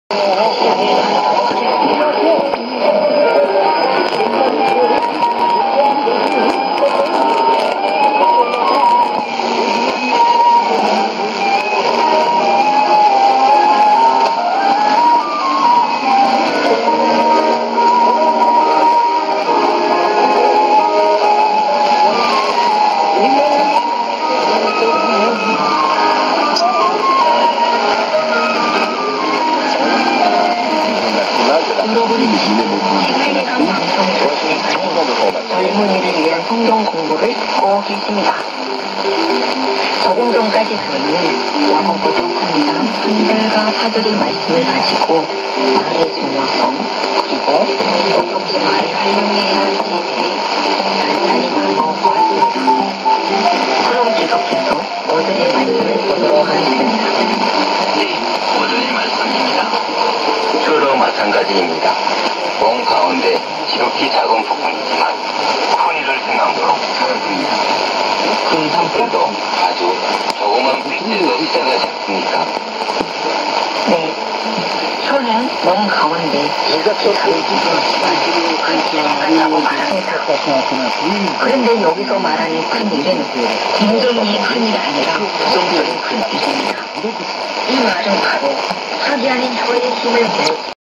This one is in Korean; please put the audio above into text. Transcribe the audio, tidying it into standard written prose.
젊은이를 위한 성경 공부를 듣고 계십니다. 조금 전까지 저희는 야고보 덕합니다. 한들과 사도의 말씀을 가지고 말의 중요성 그리고 어떻게 말을 활용해야 할지에 대해 간단히 나눠보았습니다. 그럼 계속해서 오늘의 말씀을 보도록 하겠습니다. 네, 오늘의 말씀입니다. 주로 마찬가지입니다. 몸 가운데 지극히 작은 부분이지만 큰 일을 행함으로 살아갑니다. 큰 산불도 아주 조그만 빛에서 시작하지 않습니까? 네, 혀는 몸 가운데 지극히 작은 부분이지만 큰 일을 행한다고 말합니다. 그런데 여기서 말하는 큰 일은 행정이 큰 일이 아니라 부정적인 큰 일입니다. 이 말은 바로 사기 아닌 혀의 힘을